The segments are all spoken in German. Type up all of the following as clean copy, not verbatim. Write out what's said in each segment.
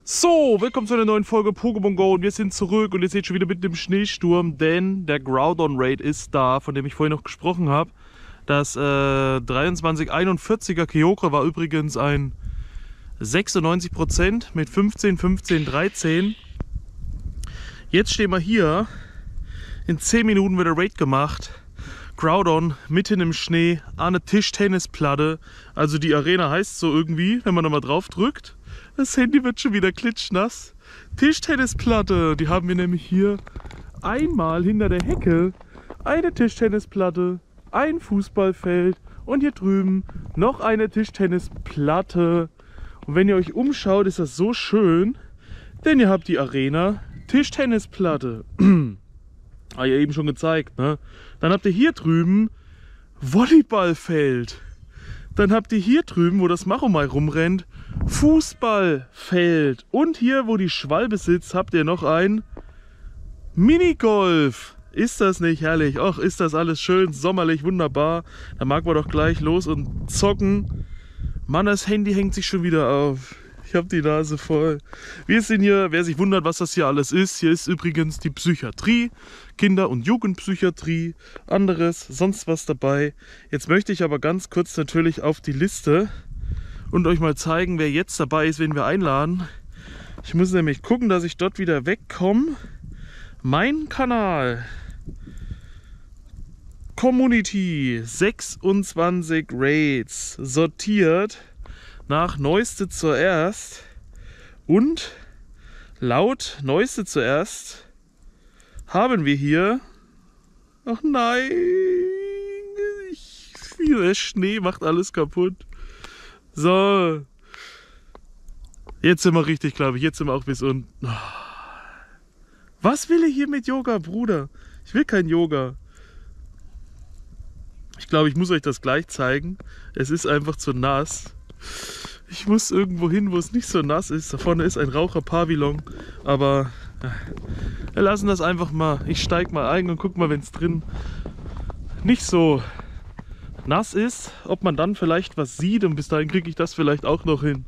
So, willkommen zu einer neuen Folge Pokémon Go und wir sind zurück und ihr seht schon wieder mitten im Schneesturm, denn der Groudon Raid ist da, von dem ich vorhin noch gesprochen habe. Das 2341er Kyogre war übrigens ein 96% mit 15, 15, 13. Jetzt stehen wir hier, in 10 Minuten wird der Raid gemacht. Groudon mitten im Schnee an eine Tischtennisplatte, also die Arena heißt so irgendwie, wenn man da mal drauf drückt. Das Handy wird schon wieder klitschnass. Tischtennisplatte, die haben wir nämlich hier einmal hinter der Hecke. Eine Tischtennisplatte, ein Fußballfeld und hier drüben noch eine Tischtennisplatte. Und wenn ihr euch umschaut, ist das so schön, denn ihr habt die Arena Tischtennisplatte. Ah, ja, eben schon gezeigt, ne? Dann habt ihr hier drüben Volleyballfeld. Dann habt ihr hier drüben, wo das Machomai rumrennt, Fußballfeld. Und hier, wo die Schwalbe sitzt, habt ihr noch ein Minigolf. Ist das nicht herrlich? Och, ist das alles schön, sommerlich, wunderbar. Da mag man doch gleich los und zocken. Mann, das Handy hängt sich schon wieder auf. Ich habe die Nase voll. Wir sind hier, wer sich wundert, was das hier alles ist. Hier ist übrigens die Psychiatrie, Kinder- und Jugendpsychiatrie, anderes, sonst was dabei. Jetzt möchte ich aber ganz kurz natürlich auf die Liste und euch mal zeigen, wer jetzt dabei ist, wen wir einladen. Ich muss nämlich gucken, dass ich dort wieder wegkomme. Mein Kanal. Community, 26 Raids, sortiert nach Neueste zuerst und laut Neueste zuerst haben wir hier, ach nein, der Schnee macht alles kaputt. So, jetzt sind wir richtig, glaube ich, jetzt sind wir auch bis unten. Was will ich hier mit Yoga, Bruder? Ich will kein Yoga. Ich glaube, ich muss euch das gleich zeigen. Es ist einfach zu nass. Ich muss irgendwo hin, wo es nicht so nass ist. Da vorne ist ein Raucherpavillon. Aber wir lassen das einfach mal. Ich steige mal ein und guck mal, wenn es drin nicht so nass ist, ob man dann vielleicht was sieht. Und bis dahin kriege ich das vielleicht auch noch hin.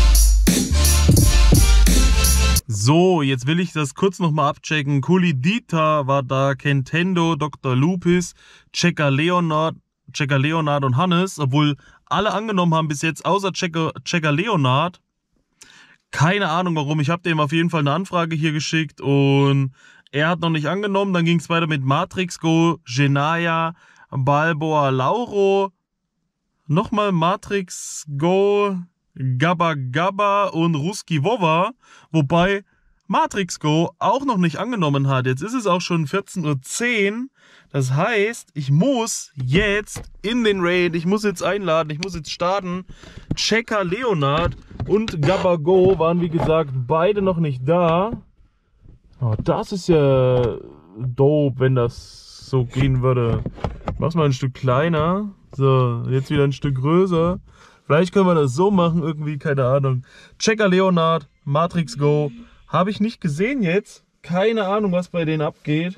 So, jetzt will ich das kurz nochmal abchecken. Kulidita war da, Kentendo, Dr. Lupis, Checker Leonard und Hannes, obwohl alle angenommen haben bis jetzt, außer Checker Leonard. Keine Ahnung warum, ich habe dem auf jeden Fall eine Anfrage hier geschickt und er hat noch nicht angenommen. Dann ging es weiter mit Matrix Go, Genaya, Balboa Lauro, nochmal Matrix Go, Gabba Gabba und Ruski Wova, wobei Matrix Go auch noch nicht angenommen hat. Jetzt ist es auch schon 14:10 Uhr. Das heißt, ich muss jetzt in den Raid, ich muss jetzt einladen, ich muss jetzt starten. Checker Leonard und Gabba Go waren wie gesagt beide noch nicht da. Oh, das ist ja dope, wenn das so gehen würde. Ich mach's mal ein Stück kleiner. So, jetzt wieder ein Stück größer. Vielleicht können wir das so machen, irgendwie, keine Ahnung. Checker Leonard, Matrix Go. Habe ich nicht gesehen jetzt. Keine Ahnung, was bei denen abgeht.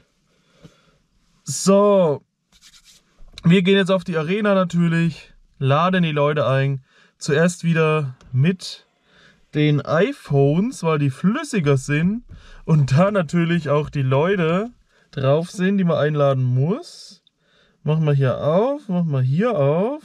So. Wir gehen jetzt auf die Arena natürlich. Laden die Leute ein. Zuerst wieder mit den iPhones, weil die flüssiger sind. Und da natürlich auch die Leute drauf sind, die man einladen muss. Machen wir hier auf. Machen wir hier auf.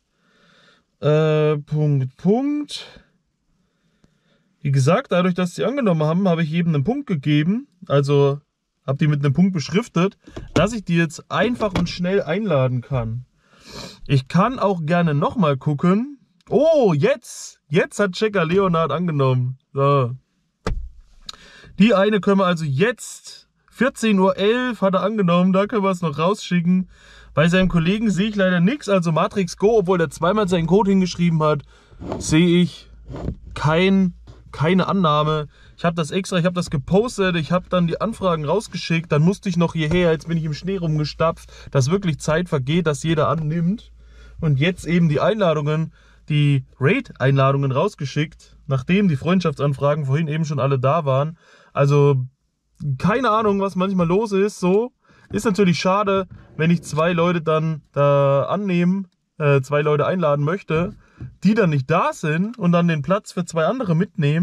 Punkt. Wie gesagt, dadurch, dass sie angenommen haben, habe ich jedem einen Punkt gegeben. Also habe die mit einem Punkt beschriftet, dass ich die jetzt einfach und schnell einladen kann. Ich kann auch gerne nochmal gucken. Oh, jetzt hat Checker Leonard angenommen. So. Die eine können wir also jetzt, 14:11 Uhr hat er angenommen, da können wir es noch rausschicken. Bei seinem Kollegen sehe ich leider nichts, also Matrix Go, obwohl er zweimal seinen Code hingeschrieben hat, sehe ich keine Annahme. Ich habe das gepostet, ich habe dann die Anfragen rausgeschickt, dann musste ich noch hierher, jetzt bin ich im Schnee rumgestapft, dass wirklich Zeit vergeht, dass jeder annimmt. Und jetzt eben die Einladungen, die Raid-Einladungen rausgeschickt, nachdem die Freundschaftsanfragen vorhin eben schon alle da waren. Also keine Ahnung, was manchmal los ist, so. Ist natürlich schade, wenn ich 2 Leute dann da annehmen, 2 Leute einladen möchte, die dann nicht da sind und dann den Platz für 2 andere mitnehmen,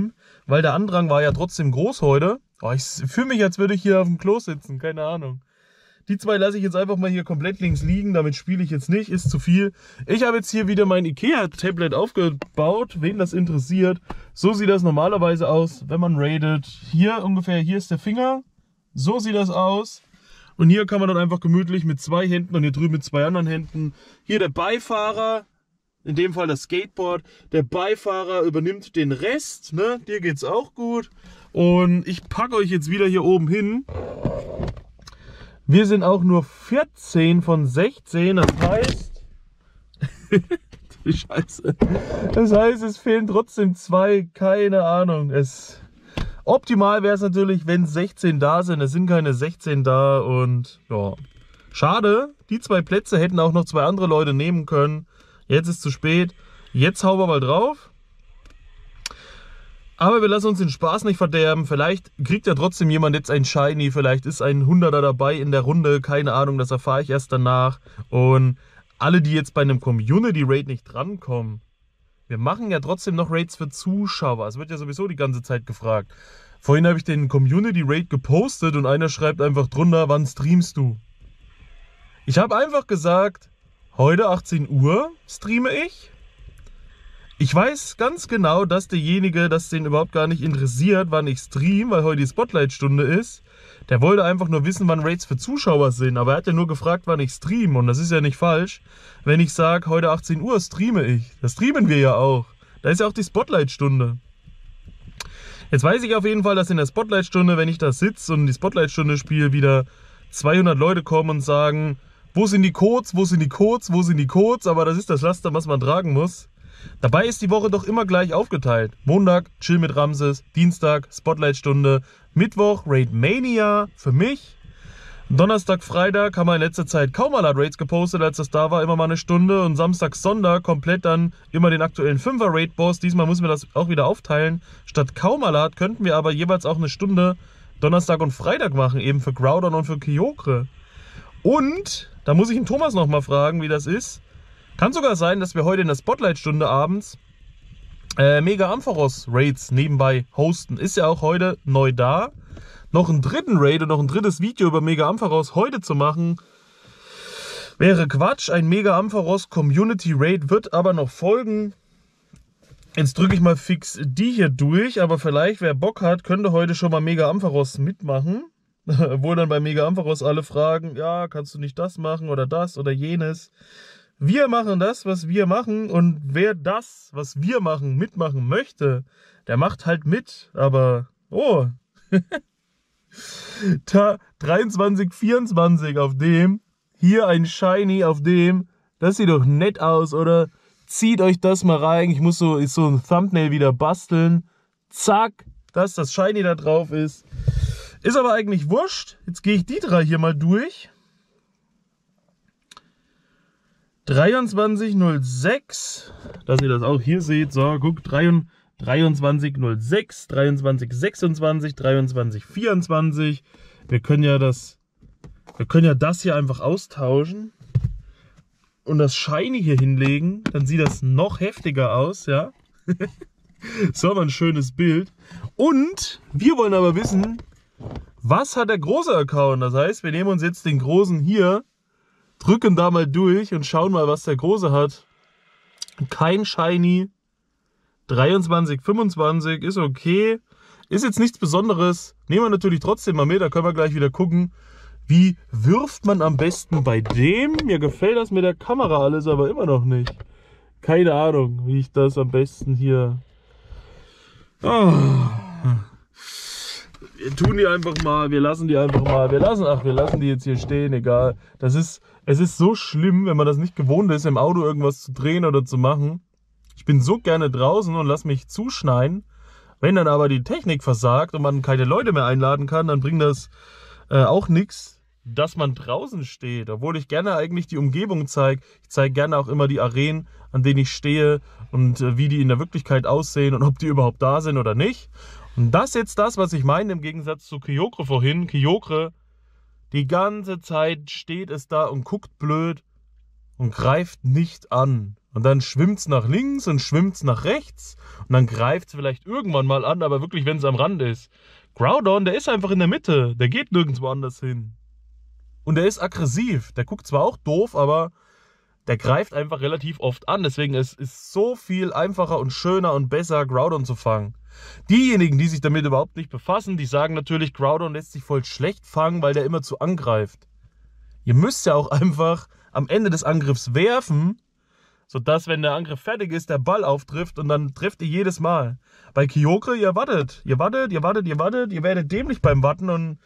weil der Andrang war ja trotzdem groß heute. Oh, ich fühle mich, als würde ich hier auf dem Klo sitzen, keine Ahnung. Die zwei lasse ich jetzt einfach mal hier komplett links liegen, damit spiele ich jetzt nicht, ist zu viel. Ich habe jetzt hier wieder mein Ikea-Tablet aufgebaut, wen das interessiert. So sieht das normalerweise aus, wenn man raidet. Hier ungefähr, hier ist der Finger, so sieht das aus. Und hier kann man dann einfach gemütlich mit 2 Händen und hier drüben mit 2 anderen Händen. Hier der Beifahrer, in dem Fall das Skateboard. Der Beifahrer übernimmt den Rest, ne? Dir geht's auch gut. Und ich packe euch jetzt wieder hier oben hin. Wir sind auch nur 14 von 16, das heißt... die Scheiße. Das heißt, es fehlen trotzdem 2, keine Ahnung. Optimal wäre es natürlich, wenn 16 da sind. Es sind keine 16 da und ja. Schade, die 2 Plätze hätten auch noch 2 andere Leute nehmen können. Jetzt ist zu spät. Jetzt hauen wir mal drauf. Aber wir lassen uns den Spaß nicht verderben. Vielleicht kriegt ja trotzdem jemand jetzt ein Shiny. Vielleicht ist ein 100er dabei in der Runde. Keine Ahnung, das erfahre ich erst danach. Und alle, die jetzt bei einem Community-Raid nicht drankommen, wir machen ja trotzdem noch Raids für Zuschauer. Es wird ja sowieso die ganze Zeit gefragt. Vorhin habe ich den Community-Raid gepostet und einer schreibt einfach drunter, wann streamst du? Ich habe einfach gesagt, heute 18 Uhr streame ich. Ich weiß ganz genau, dass derjenige, das den überhaupt gar nicht interessiert, wann ich streame, weil heute die Spotlight-Stunde ist. Der wollte einfach nur wissen, wann Raids für Zuschauer sind. Aber er hat ja nur gefragt, wann ich streame. Und das ist ja nicht falsch, wenn ich sage, heute 18 Uhr streame ich. Das streamen wir ja auch. Da ist ja auch die Spotlight-Stunde. Jetzt weiß ich auf jeden Fall, dass in der Spotlight-Stunde, wenn ich da sitze und die Spotlight-Stunde spiele, wieder 200 Leute kommen und sagen, wo sind die Codes, wo sind die Codes, wo sind die Codes? Aber das ist das Laster, was man tragen muss. Dabei ist die Woche doch immer gleich aufgeteilt. Montag, Chill mit Ramses, Dienstag, Spotlight-Stunde, Mittwoch, Raid Mania für mich. Donnerstag, Freitag haben wir in letzter Zeit kaum mal Raids gepostet, als das da war, immer mal eine Stunde. Und Samstag, Sonntag komplett dann immer den aktuellen 5er Raid-Boss. Diesmal müssen wir das auch wieder aufteilen. Statt Kaumalat könnten wir aber jeweils auch eine Stunde Donnerstag und Freitag machen, eben für Groudon und für Kyogre. Und, da muss ich den Thomas nochmal fragen, wie das ist. Kann sogar sein, dass wir heute in der Spotlight-Stunde abends Mega Ampharos Raids nebenbei hosten. Ist ja auch heute neu da. Noch einen dritten Raid und noch ein drittes Video über Mega Ampharos heute zu machen, wäre Quatsch. Ein Mega Ampharos Community Raid wird aber noch folgen. Jetzt drücke ich mal fix die hier durch, aber vielleicht, wer Bock hat, könnte heute schon mal Mega Ampharos mitmachen. Wo dann bei Mega Ampharos alle fragen, ja, kannst du nicht das machen oder das oder jenes. Wir machen das, was wir machen, und wer das, was wir machen, mitmachen möchte, der macht halt mit. Aber, oh, 23, 24 auf dem, hier ein Shiny auf dem, das sieht doch nett aus, oder? Zieht euch das mal rein, ich muss so ein Thumbnail wieder basteln. Zack, dass das Shiny da drauf ist. Ist aber eigentlich wurscht. Jetzt gehe ich die 3 hier mal durch. 2306, dass ihr das auch hier seht. So, guckt, 2306, 2326, 2324. Wir können ja das hier einfach austauschen und das Shiny hier hinlegen. Dann sieht das noch heftiger aus, ja. So, aber ein schönes Bild. Und wir wollen aber wissen, was hat der große Account? Das heißt, wir nehmen uns jetzt den großen hier, drücken da mal durch und schauen mal, was der große hat. Kein Shiny. 23, 25 ist okay. Ist jetzt nichts Besonderes. Nehmen wir natürlich trotzdem mal mit. Da können wir gleich wieder gucken, wie wirft man am besten bei dem. Mir gefällt das mit der Kamera alles aber immer noch nicht. Keine Ahnung, wie ich das am besten hier... Oh. Wir tun die einfach mal, wir lassen die einfach mal, wir lassen die jetzt hier stehen, egal. Es ist so schlimm, wenn man das nicht gewohnt ist, im Auto irgendwas zu drehen oder zu machen. Ich bin so gerne draußen und lass mich zuschneiden. Wenn dann aber die Technik versagt und man keine Leute mehr einladen kann, dann bringt das auch nichts, dass man draußen steht. Obwohl ich gerne eigentlich die Umgebung zeige. Ich zeige gerne auch immer die Arenen, an denen ich stehe und wie die in der Wirklichkeit aussehen und ob die überhaupt da sind oder nicht. Und das ist jetzt das, was ich meine, im Gegensatz zu Kyogre vorhin. Kyogre, die ganze Zeit steht es da und guckt blöd. und greift nicht an. Und dann schwimmt's nach links und schwimmt's nach rechts und dann greift's vielleicht irgendwann mal an, aber wirklich, wenn es am Rand ist. Groudon, der ist einfach in der Mitte, der geht nirgendwo anders hin. Und der ist aggressiv, der guckt zwar auch doof, aber der greift einfach relativ oft an. Deswegen ist es so viel einfacher und schöner und besser, Groudon zu fangen. Diejenigen, die sich damit überhaupt nicht befassen, die sagen natürlich, Groudon lässt sich voll schlecht fangen, weil der immer zu angreift. Ihr müsst ja auch einfach am Ende des Angriffs werfen, sodass, wenn der Angriff fertig ist, der Ball auftrifft und dann trifft ihr jedes Mal. Bei Kyogre, ihr wartet, ihr werdet dämlich beim Warten und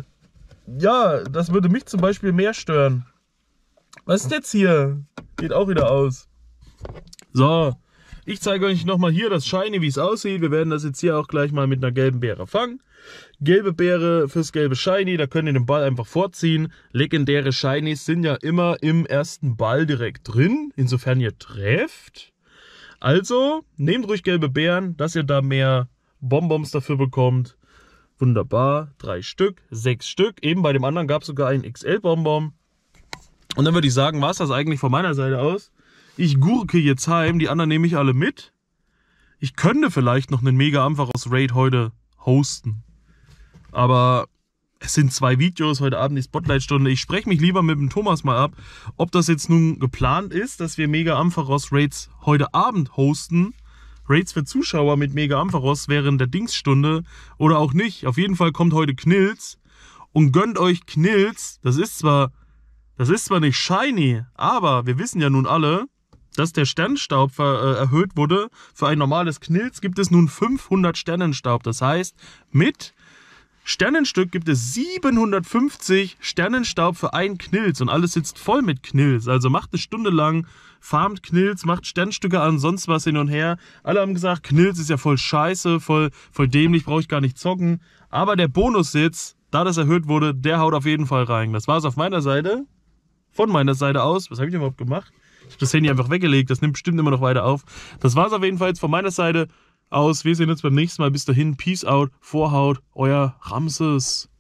ja, das würde mich zum Beispiel mehr stören. Was ist jetzt hier? Geht auch wieder aus. So, ich zeige euch nochmal hier das Shiny, wie es aussieht. Wir werden das jetzt hier auch gleich mal mit einer gelben Beere fangen. Gelbe Beere fürs gelbe Shiny, da könnt ihr den Ball einfach vorziehen. Legendäre Shinies sind ja immer im ersten Ball direkt drin, insofern ihr trefft. Also, nehmt ruhig gelbe Beeren, dass ihr da mehr Bonbons dafür bekommt. Wunderbar, 3 Stück, 6 Stück. Eben bei dem anderen gab es sogar einen XL-Bonbon. Und dann würde ich sagen, war es das eigentlich von meiner Seite aus. Ich gurke jetzt heim, die anderen nehme ich alle mit. Ich könnte vielleicht noch einen Mega Ampharos Raid heute hosten. Aber es sind 2 Videos, heute Abend die Spotlight-Stunde. Ich spreche mich lieber mit dem Thomas mal ab, ob das jetzt nun geplant ist, dass wir Mega Ampharos Raids heute Abend hosten. Raids für Zuschauer mit Mega Ampharos während der Dingsstunde oder auch nicht. Auf jeden Fall kommt heute Knilz und gönnt euch Knilz. Das ist zwar nicht shiny, aber wir wissen ja nun alle, dass der Sternenstaub erhöht wurde. Für ein normales Knilz gibt es nun 500 Sternenstaub. Das heißt, mit Sternenstück gibt es 750 Sternenstaub für ein Knilz und alles sitzt voll mit Knilz. Also macht eine Stunde lang, farmt Knilz, macht Sternstücke an, sonst was hin und her. Alle haben gesagt, Knilz ist ja voll scheiße, voll dämlich, brauche ich gar nicht zocken. Aber der Bonussitz, da das erhöht wurde, der haut auf jeden Fall rein. Das war es auf meiner Seite. Von meiner Seite aus. Was habe ich denn überhaupt gemacht? Ich habe das Handy einfach weggelegt. Das nimmt bestimmt immer noch weiter auf. Das war es auf jeden Fall jetzt von meiner Seite aus. Wir sehen uns beim nächsten Mal. Bis dahin. Peace out. Vorhaut. Euer Ramses.